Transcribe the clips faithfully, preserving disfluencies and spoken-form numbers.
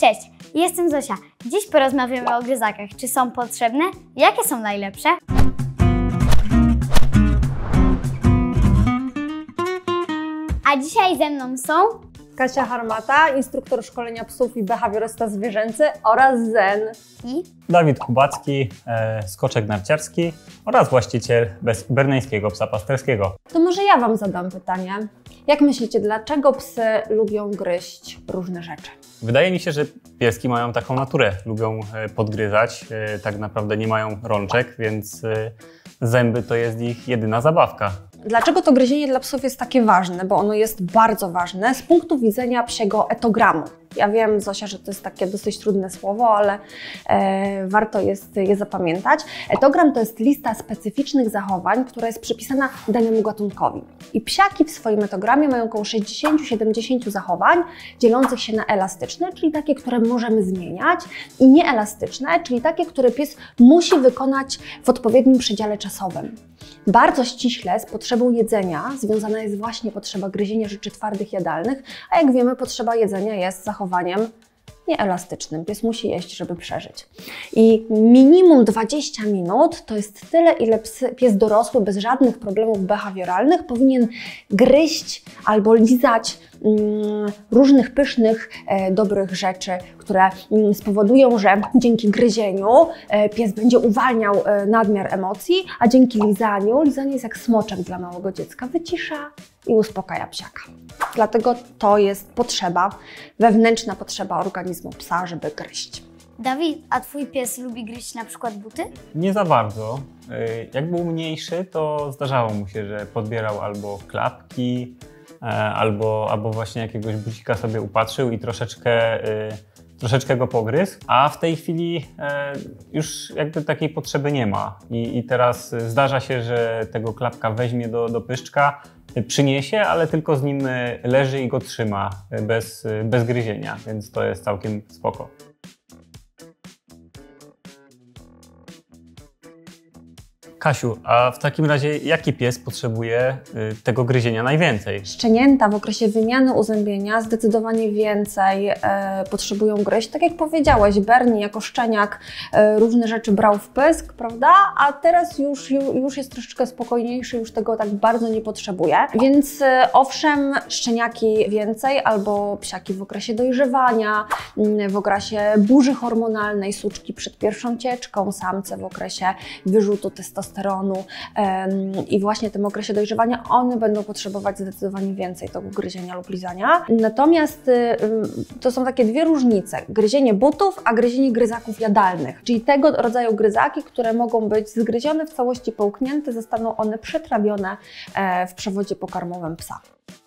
Cześć, jestem Zosia. Dziś porozmawiamy o gryzakach. Czy są potrzebne? Jakie są najlepsze? A dzisiaj ze mną są Kasia Harmata, instruktor szkolenia psów i behawiorysta zwierzęcy oraz Zen. i Dawid Kubacki, e, skoczek narciarski oraz właściciel bez, berneńskiego psa pasterskiego. To może ja Wam zadam pytanie. Jak myślicie, dlaczego psy lubią gryźć różne rzeczy? Wydaje mi się, że pieski mają taką naturę, lubią e, podgryzać, e, tak naprawdę nie mają rączek, więc e, zęby to jest ich jedyna zabawka. Dlaczego to gryzienie dla psów jest takie ważne? Bo ono jest bardzo ważne z punktu widzenia psiego etogramu. Ja wiem, Zosia, że to jest takie dosyć trudne słowo, ale e, warto jest je zapamiętać. Etogram to jest lista specyficznych zachowań, która jest przypisana danemu gatunkowi. I psiaki w swoim etogramie mają około sześćdziesiąt do siedemdziesięciu zachowań, dzielących się na elastyczne, czyli takie, które możemy zmieniać, i nieelastyczne, czyli takie, które pies musi wykonać w odpowiednim przedziale czasowym. Bardzo ściśle z potrzebą jedzenia związana jest właśnie potrzeba gryzienia rzeczy twardych, jadalnych, a jak wiemy, potrzeba jedzenia jest zachowaniem nieelastycznym. Pies musi jeść, żeby przeżyć. I minimum dwadzieścia minut to jest tyle, ile psy, pies dorosły bez żadnych problemów behawioralnych powinien gryźć albo lizać mm, różnych pysznych, e, dobrych rzeczy, które mm, spowodują, że dzięki gryzieniu e, pies będzie uwalniał e, nadmiar emocji, a dzięki lizaniu, lizanie jest jak smoczek dla małego dziecka, wycisza i uspokaja psiaka. Dlatego to jest potrzeba, wewnętrzna potrzeba organizmu psa, żeby gryźć. Dawid, a twój pies lubi gryźć na przykład buty? Nie za bardzo. E, jak był mniejszy, to zdarzało mu się, że podbierał albo klapki, e, albo, albo właśnie jakiegoś bucika sobie upatrzył i troszeczkę e, troszeczkę go pogryzł, a w tej chwili e, już jakby takiej potrzeby nie ma. I, i teraz zdarza się, że tego klapka weźmie do, do pyszczka, przyniesie, ale tylko z nim leży i go trzyma bez, bez gryzienia, więc to jest całkiem spoko. Kasiu, a w takim razie jaki pies potrzebuje y, tego gryzienia najwięcej? Szczenięta w okresie wymiany uzębienia zdecydowanie więcej e, potrzebują gryźć. Tak jak powiedziałeś, Bernie jako szczeniak e, różne rzeczy brał w pysk, prawda? A teraz już, już jest troszeczkę spokojniejszy, już tego tak bardzo nie potrzebuje. Więc e, owszem, szczeniaki więcej albo psiaki w okresie dojrzewania, w okresie burzy hormonalnej, suczki przed pierwszą cieczką, samce w okresie wyrzutu testosteronu. I właśnie w tym okresie dojrzewania one będą potrzebować zdecydowanie więcej tego gryzienia lub lizania. Natomiast to są takie dwie różnice. Gryzienie butów, a gryzienie gryzaków jadalnych. Czyli tego rodzaju gryzaki, które mogą być zgryzione w całości, połknięte, zostaną one przetrawione w przewodzie pokarmowym psa.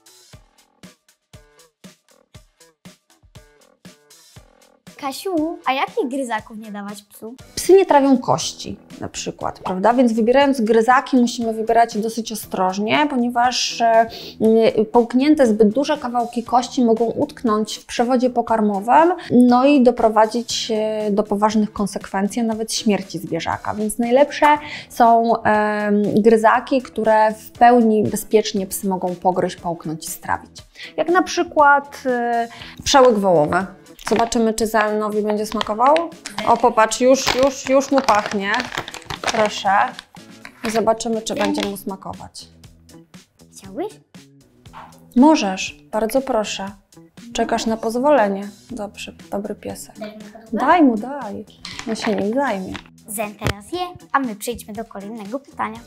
Kasiu, a jakich gryzaków nie dawać psu? Psy nie trawią kości na przykład, prawda? Więc wybierając gryzaki musimy wybierać dosyć ostrożnie, ponieważ e, połknięte zbyt duże kawałki kości mogą utknąć w przewodzie pokarmowym, no i doprowadzić e, do poważnych konsekwencji, a nawet śmierci zwierzaka. Więc najlepsze są e, gryzaki, które w pełni bezpiecznie psy mogą pogryźć, połknąć i strawić. Jak na przykład e, przełyk wołowy. Zobaczymy, czy Zenowi będzie smakował. O, popatrz, już, już, już mu pachnie. Proszę. I zobaczymy, czy będzie mu smakować. Chciałbyś? Możesz, bardzo proszę. Czekasz na pozwolenie. Dobrze, dobry piesek. Daj mu, daj. No się nim zajmie. Zen teraz je, a my przejdźmy do kolejnego pytania.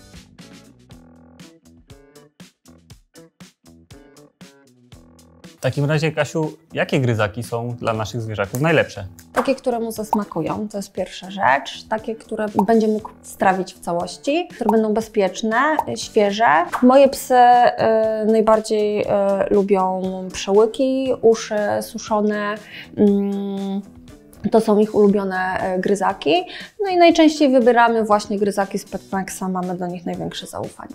W takim razie, Kasiu, jakie gryzaki są dla naszych zwierzaków najlepsze? Takie, które mu zasmakują, to jest pierwsza rzecz. Takie, które będzie mógł strawić w całości, które będą bezpieczne, świeże. Moje psy y, najbardziej y, lubią przełyki, uszy suszone. Y, To są ich ulubione gryzaki. No i najczęściej wybieramy właśnie gryzaki z Petmaxa, mamy do nich największe zaufanie.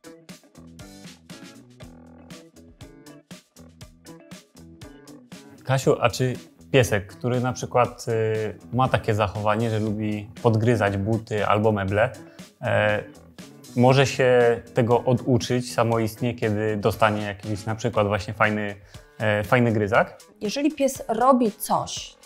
Kasiu, a czy piesek, który na przykład y, ma takie zachowanie, że lubi podgryzać buty albo meble, e, może się tego oduczyć samoistnie, kiedy dostanie jakiś na przykład właśnie fajny, e, fajny gryzak? Jeżeli pies robi coś,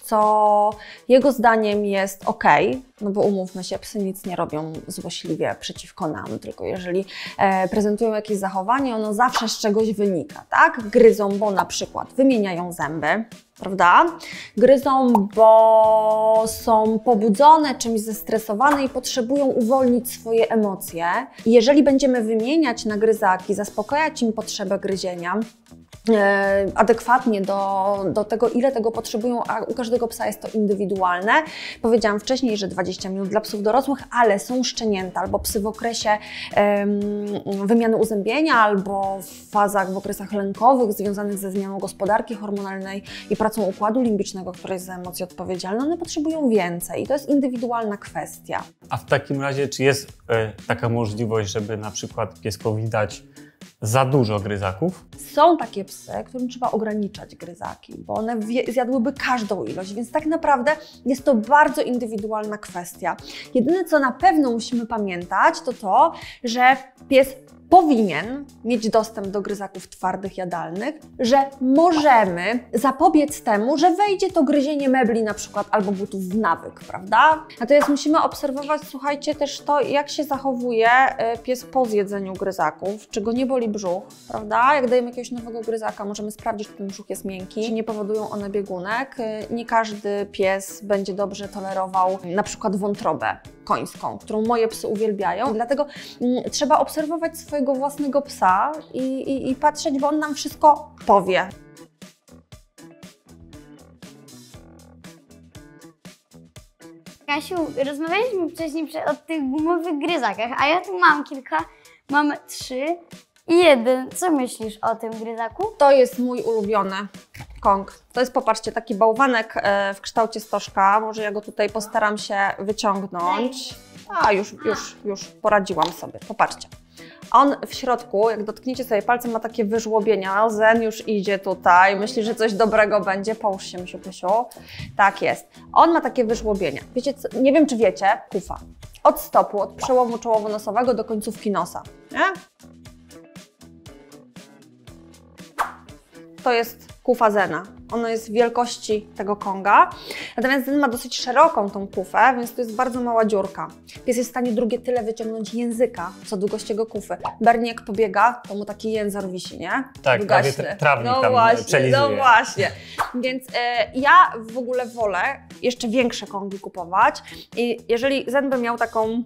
co jego zdaniem jest ok, no bo umówmy się, psy nic nie robią złośliwie przeciwko nam, tylko jeżeli e, prezentują jakieś zachowanie, ono zawsze z czegoś wynika, tak? Gryzą, bo na przykład wymieniają zęby, prawda? Gryzą, bo są pobudzone, czymś zestresowane i potrzebują uwolnić swoje emocje. I jeżeli będziemy wymieniać na gryzaki, zaspokajać im potrzebę gryzienia, e, adekwatnie do, do tego, ile tego potrzebują, a u każdego psa jest to indywidualne. Powiedziałam wcześniej, że dwadzieścia minut dla psów dorosłych, ale są szczenięta albo psy w okresie e, wymiany uzębienia, albo w fazach, w okresach lękowych związanych ze zmianą gospodarki hormonalnej i pracą układu limbicznego, który jest za emocje odpowiedzialny, one potrzebują więcej i to jest indywidualna kwestia. A w takim razie, czy jest e, taka możliwość, żeby na przykład pieskowi dać za dużo gryzaków? Są takie psy, którym trzeba ograniczać gryzaki, bo one zjadłyby każdą ilość, więc tak naprawdę jest to bardzo indywidualna kwestia. Jedyne, co na pewno musimy pamiętać, to to, że pies powinien mieć dostęp do gryzaków twardych, jadalnych, że możemy zapobiec temu, że wejdzie to gryzienie mebli na przykład albo butów w nawyk, prawda? Natomiast musimy obserwować, słuchajcie, też to, jak się zachowuje pies po zjedzeniu gryzaków, czy go nie boli brzuch, prawda? Jak dajemy jakiegoś nowego gryzaka, możemy sprawdzić, czy ten brzuch jest miękki, czy nie powodują one biegunek. Nie każdy pies będzie dobrze tolerował na przykład wątrobę końską, którą moje psy uwielbiają. Dlatego mm, trzeba obserwować swojego własnego psa i, i, i patrzeć, bo on nam wszystko powie. Kasiu, rozmawialiśmy wcześniej o tych gumowych gryzakach, a ja tu mam kilka, mam trzy i jeden. Co myślisz o tym gryzaku? To jest mój ulubiony Kong. To jest, popatrzcie, taki bałwanek e, w kształcie stożka. Może ja go tutaj postaram się wyciągnąć. A, już, już, już poradziłam sobie. Popatrzcie. On w środku, jak dotkniecie sobie palcem, ma takie wyżłobienia. Zen już idzie tutaj, myśli, że coś dobrego będzie. Połóż się, Misiu, Pysiu. Tak jest. On ma takie wyżłobienia. Wiecie, co? Nie wiem, czy wiecie, kufa. Od stopu, od przełomu czołowo-nosowego do końcówki nosa. Nie? To jest kufa Zena. Ona jest wielkości tego Konga. Natomiast Zen ma dosyć szeroką tą kufę, więc to jest bardzo mała dziurka. Pies jest w stanie drugie tyle wyciągnąć języka, co długość jego kufy. Bernie jak pobiega, to mu taki język wisi, nie? Tak, prawie tra trawnik no tam właśnie, przelizuje. No właśnie. Więc e, ja w ogóle wolę jeszcze większe Kongi kupować. I jeżeli Zen by miał taką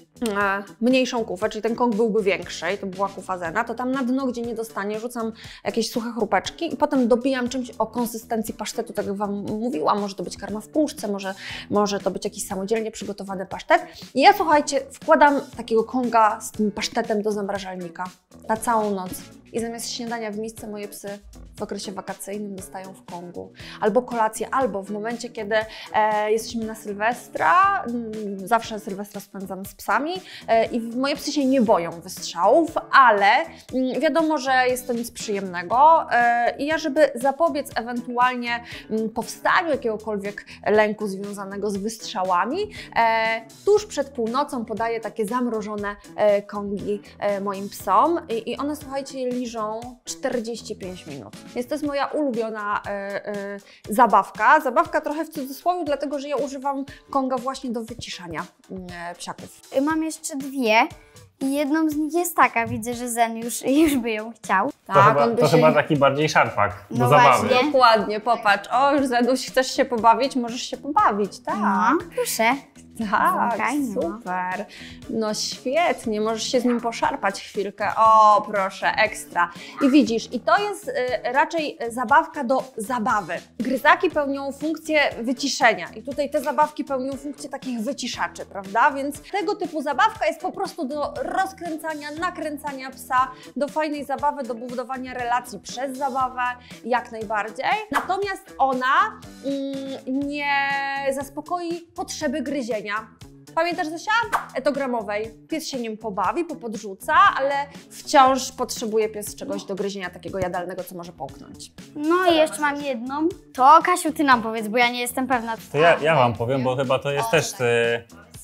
E, mniejszą kufę, czyli ten Kong byłby większy i to była kufa Zena, to tam na dno, gdzie nie dostanie, rzucam jakieś suche chrupeczki i potem dobijam czymś o konsystencji pasztetu, tak jak Wam mówiłam, może to być karma w puszce, może, może to być jakiś samodzielnie przygotowany pasztet. I ja, słuchajcie, wkładam takiego Konga z tym pasztetem do zamrażalnika na całą noc. I zamiast śniadania w misce moje psy w okresie wakacyjnym dostają w Kongu. Albo kolację, albo w momencie, kiedy e, jesteśmy na Sylwestra, m, zawsze Sylwestra spędzam z psami e, i moje psy się nie boją wystrzałów, ale m, wiadomo, że jest to nic przyjemnego e, i ja, żeby zapobiec ewentualnie m, powstaniu jakiegokolwiek lęku związanego z wystrzałami, e, tuż przed północą podaję takie zamrożone e, Kongi e, moim psom i, i one, słuchajcie, je liżą czterdzieści pięć minut. Więc to jest moja ulubiona y, y, zabawka. Zabawka trochę w cudzysłowie, dlatego że ja używam Konga właśnie do wyciszania y, psiaków. Mam jeszcze dwie i jedną z nich jest taka, widzę, że Zen już, już by ją chciał. To, Tak, chyba, on by to się... chyba taki bardziej szarpak do No zabawy. właśnie. Dokładnie, popatrz. O, już Zenuś, chcesz się pobawić? Możesz się pobawić, tak. No, proszę. Tak, Fajnie, no. super. No świetnie, możesz się z nim poszarpać chwilkę. O, proszę, ekstra. I widzisz, i to jest y, raczej zabawka do zabawy. Gryzaki pełnią funkcję wyciszenia i tutaj te zabawki pełnią funkcję takich wyciszaczy, prawda? Więc tego typu zabawka jest po prostu do rozkręcania, nakręcania psa, do fajnej zabawy, do budowania relacji przez zabawę, jak najbardziej. Natomiast ona mm, nie zaspokoi potrzeby gryzienia. Pamiętasz, Zosia? Etogramowej. Pies się nim pobawi, popodrzuca, ale wciąż potrzebuje pies czegoś do gryzienia takiego jadalnego, co może połknąć. No i jeszcze mam jedną. To Kasiu, ty nam powiedz, bo ja nie jestem pewna. To ja, ja Wam powiem, bo chyba to jest O, też tak. y,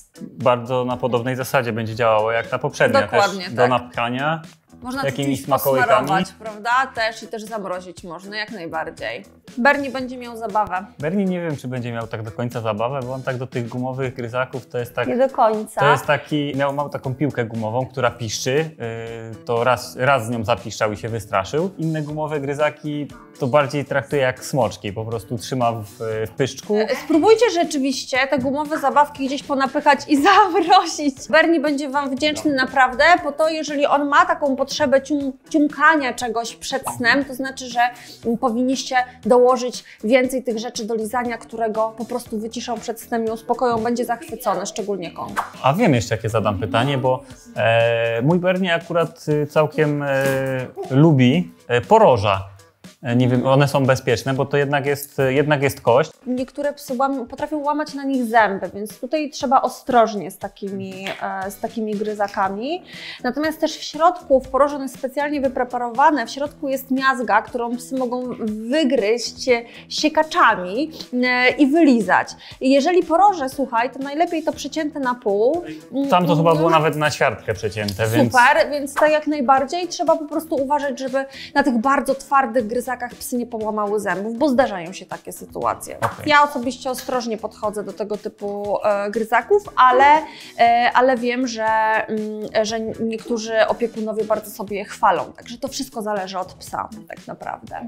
bardzo na podobnej zasadzie będzie działało jak ta poprzednia. Dokładnie, też tak. do napchania. Można Jakimiś coś smakołykami? posmarować, prawda? Też i też zamrozić można, jak najbardziej. Bernie będzie miał zabawę. Bernie nie wiem, czy będzie miał tak do końca zabawę, bo on tak do tych gumowych gryzaków to jest tak... Nie do końca. To jest taki, miał, miał taką piłkę gumową, która piszczy, yy, to raz, raz z nią zapiszczał i się wystraszył. Inne gumowe gryzaki to bardziej traktuje jak smoczki, po prostu trzyma w, w pyszczku. Spróbujcie rzeczywiście te gumowe zabawki gdzieś ponapychać i zamrozić. Bernie będzie Wam wdzięczny naprawdę, bo to jeżeli on ma taką potrzebę cium, ciumkania czegoś przed snem, to znaczy, że powinniście dołożyć więcej tych rzeczy do lizania, które go po prostu wyciszą przed snem i uspokoją, będzie zachwycony, szczególnie Kong. A wiem jeszcze, jakie zadam pytanie, bo e, mój Bernie akurat całkiem e, lubi e, poroża. Nie wiem, one są bezpieczne, bo to jednak jest, jednak jest kość. Niektóre psy łam, potrafią łamać na nich zęby, więc tutaj trzeba ostrożnie z takimi, e, z takimi gryzakami. Natomiast też w środku, w poroże one specjalnie wypreparowane, w środku jest miazga, którą psy mogą wygryźć siekaczami e, i wylizać. I jeżeli poroże, słuchaj, to najlepiej to przecięte na pół. Tam to chyba było nawet na ćwiartkę przecięte, Super, więc... więc tak jak najbardziej trzeba po prostu uważać, żeby na tych bardzo twardych gryzakach psy nie połamały zębów, bo zdarzają się takie sytuacje. Okay. Ja osobiście ostrożnie podchodzę do tego typu e, gryzaków, ale, e, ale wiem, że, mm, że niektórzy opiekunowie bardzo sobie je chwalą. Także to wszystko zależy od psa tak naprawdę.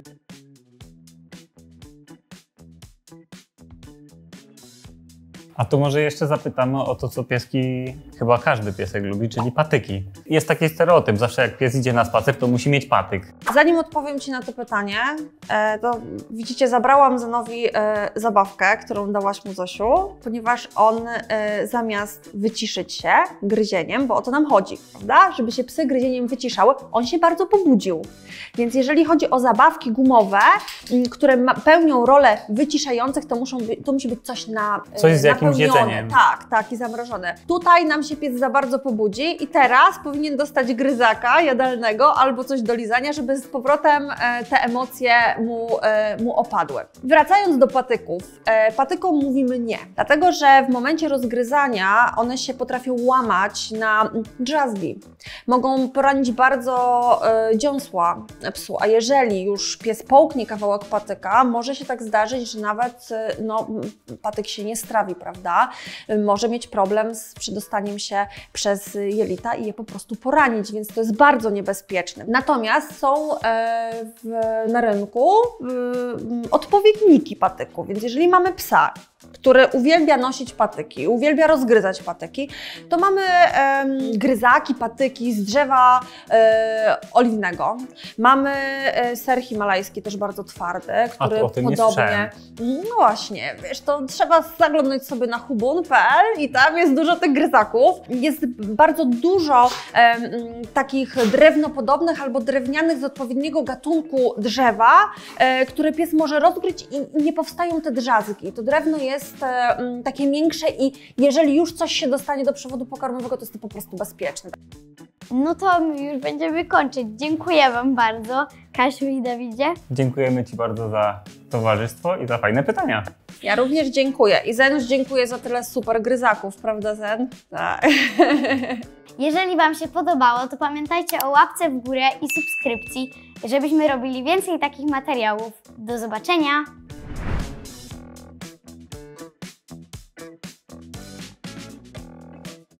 A to może jeszcze zapytamy o to, co pieski, chyba każdy piesek lubi, czyli patyki. Jest taki stereotyp, zawsze jak pies idzie na spacer, to musi mieć patyk. Zanim odpowiem Ci na to pytanie, to widzicie, zabrałam Zenowi zabawkę, którą dałaś mu, Zosiu, ponieważ on zamiast wyciszyć się gryzieniem, bo o to nam chodzi, prawda? Żeby się psy gryzieniem wyciszały, on się bardzo pobudził. Więc jeżeli chodzi o zabawki gumowe, które pełnią rolę wyciszających, to, muszą być, to musi być coś na Coś z jakimś jedzeniem. Tak, tak, i zamrożone. Tutaj nam się pies za bardzo pobudzi i teraz powinien dostać gryzaka jadalnego albo coś do lizania, żeby z powrotem te emocje mu, mu opadły. Wracając do patyków, patykom mówimy nie, dlatego że w momencie rozgryzania one się potrafią łamać na drzazgi. Mogą poranić bardzo dziąsła psu, a jeżeli już pies połknie kawałek patyka, może się tak zdarzyć, że nawet no, patyk się nie strawi, prawda? Może mieć problem z przedostaniem się przez jelita i je po prostu poranić, więc to jest bardzo niebezpieczne. Natomiast są e, w, na rynku e, odpowiedniki patyku, więc jeżeli mamy psa, który uwielbia nosić patyki, uwielbia rozgryzać patyki, to mamy e, gryzaki, patyki z drzewa e, oliwnego. Mamy e, ser himalajski, też bardzo twardy, który A, o tym podobnie... Nie no właśnie, wiesz, to trzeba zaglądnąć sobie na hubun kropka p l i tam jest dużo tych gryzaków. Jest bardzo dużo e, takich drewnopodobnych albo drewnianych z odpowiedniego gatunku drzewa, e, które pies może rozgryźć i, i nie powstają te drzazgi. To drewno jest e, takie miększe i jeżeli już coś się dostanie do przewodu pokarmowego, to jest to po prostu bezpieczne. No to my już będziemy kończyć. Dziękuję Wam bardzo, Kasiu i Dawidzie. Dziękujemy Ci bardzo za towarzystwo i za fajne pytania. Ja również dziękuję. I Zenuś dziękuję za tyle super gryzaków, prawda Zen? Tak. Jeżeli Wam się podobało, to pamiętajcie o łapce w górę i subskrypcji, żebyśmy robili więcej takich materiałów. Do zobaczenia!